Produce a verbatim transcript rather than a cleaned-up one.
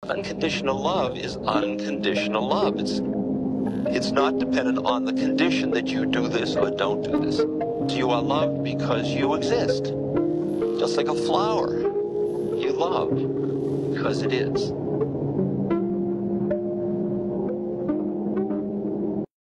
Unconditional love is unconditional love. It's, it's not dependent on the condition that you do this or don't do this. You are loved because you exist. Just like a flower, you love because it is.